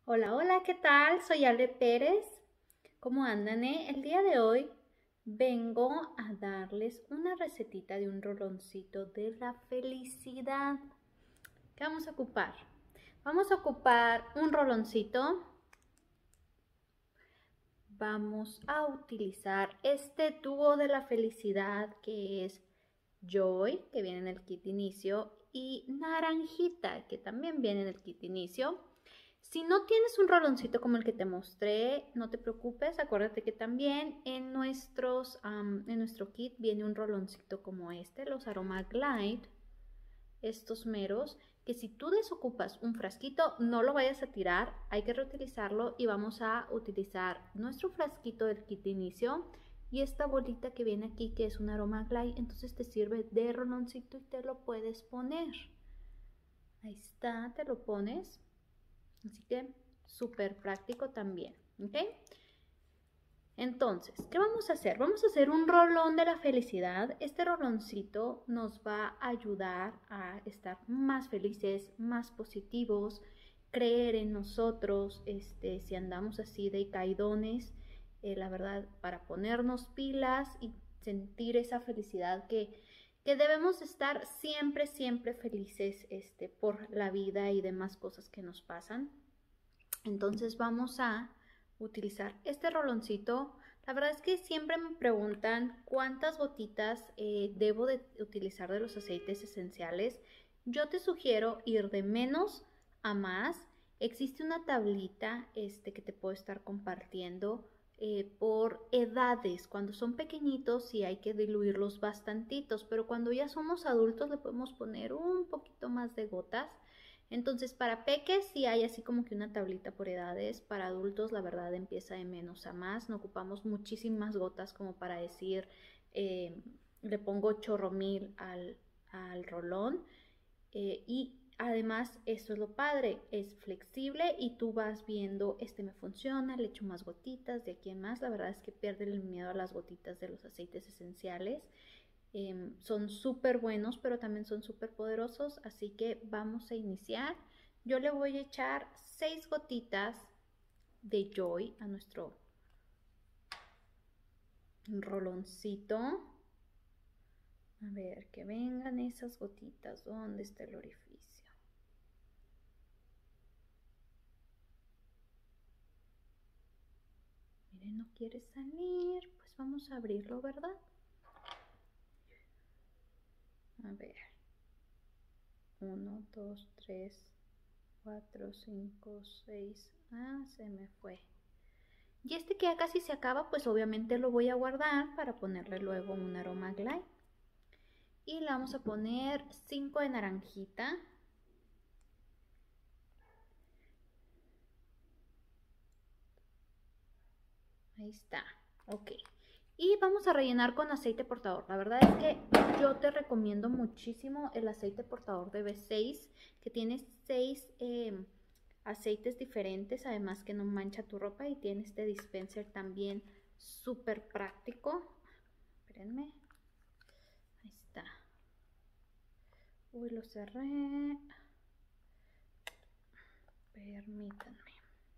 Hola, hola, ¿qué tal? Soy Ale Pérez. ¿Cómo andan, El día de hoy vengo a darles una recetita de un roloncito de la felicidad. ¿Qué vamos a ocupar? Vamos a ocupar un roloncito. Vamos a utilizar este dúo de la felicidad que es Joy, que viene en el kit inicio, y Naranjita, que también viene en el kit inicio. Si no tienes un roloncito como el que te mostré, no te preocupes, acuérdate que también en nuestro kit viene un roloncito como este, los Aroma Glide, estos meros, que si tú desocupas un frasquito, no lo vayas a tirar, hay que reutilizarlo y vamos a utilizar nuestro frasquito del kit de inicio y esta bolita que viene aquí que es un Aroma Glide, entonces te sirve de roloncito y te lo puedes poner. Ahí está, te lo pones. Así que súper práctico también, ¿ok? Entonces, ¿qué vamos a hacer? Vamos a hacer un rolón de la felicidad. Este roloncito nos va a ayudar a estar más felices, más positivos, creer en nosotros, si andamos así de caidones, la verdad, para ponernos pilas y sentir esa felicidad que debemos estar siempre, siempre felices por la vida y demás cosas que nos pasan. Entonces vamos a utilizar este roloncito. La verdad es que siempre me preguntan cuántas gotitas debo de utilizar de los aceites esenciales. Yo te sugiero ir de menos a más. Existe una tablita que te puedo estar compartiendo por edades. Cuando son pequeñitos sí hay que diluirlos bastantitos, pero cuando ya somos adultos le podemos poner un poquito más de gotas. Entonces, para peques sí hay así como que una tablita por edades. Para adultos, la verdad, empieza de menos a más. No ocupamos muchísimas gotas como para decir, eh, le pongo chorro mil al rolón. Y además, esto es lo padre, es flexible y tú vas viendo, este me funciona, le echo más gotitas, de aquí en más. La verdad es que pierde el miedo a las gotitas de los aceites esenciales. Son súper buenos, pero también son súper poderosos, así que vamos a iniciar. Yo le voy a echar 6 gotitas de Joy a nuestro roloncito. A ver, que vengan esas gotitas. ¿Dónde está el orificio? Miren, no quiere salir. Pues vamos a abrirlo, ¿verdad? A ver. 1, 2, 3, 4, 5, 6. Ah, se me fue. Y este que ya casi se acaba, pues obviamente lo voy a guardar para ponerle luego un aroma glide. Y le vamos a poner 5 de naranjita. Ahí está, ok. Y vamos a rellenar con aceite portador. La verdad es que yo te recomiendo muchísimo el aceite portador de B6, que tiene 6 aceites diferentes, además que no mancha tu ropa y tiene este dispenser también súper práctico. Espérenme. Ahí está. Uy, lo cerré. Permítanme.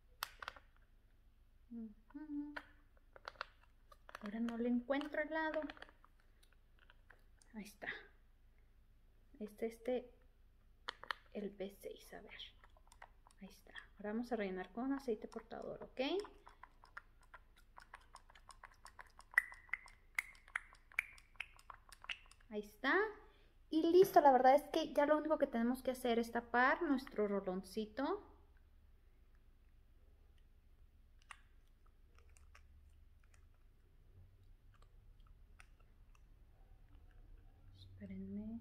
Ahora no le encuentro el lado. Ahí está. El B6, a ver. Ahí está. Ahora vamos a rellenar con aceite portador, ¿ok? Ahí está. Y listo, la verdad es que ya lo único que tenemos que hacer es tapar nuestro roloncito. Espérenme.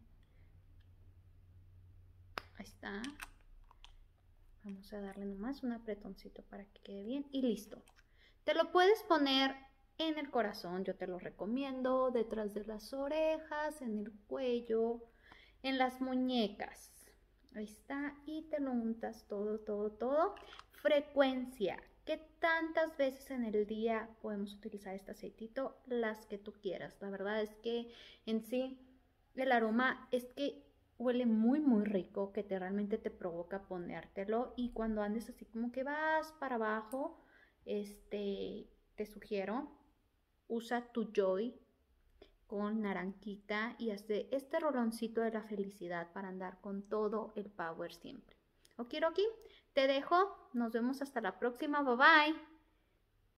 Ahí está. Vamos a darle nomás un apretoncito para que quede bien y listo. Te lo puedes poner en el corazón, yo te lo recomiendo, detrás de las orejas, en el cuello, en las muñecas. Ahí está, y te lo untas todo, todo, todo. Frecuencia. ¿Qué tantas veces en el día podemos utilizar este aceitito? Las que tú quieras. La verdad es que en sí el aroma es que huele muy muy rico, que realmente te provoca ponértelo, y cuando andes así como que vas para abajo, te sugiero, usa tu Joy con naranjita y hazte este roloncito de la felicidad para andar con todo el power siempre. Okiroki, te dejo, nos vemos hasta la próxima, bye bye.